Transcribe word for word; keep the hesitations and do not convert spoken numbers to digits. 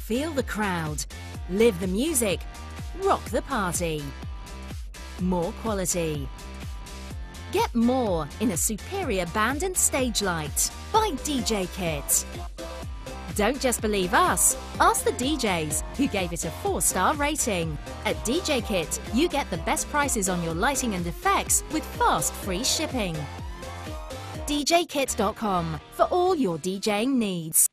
Feel the crowd, live the music, rock the party. More quality. Get more in a superior band and stage light by DJkit. Don't just believe us, ask the D Js who gave it a four star rating. At DJkit, you get the best prices on your lighting and effects with fast free shipping. D J kit dot com for all your DJing needs.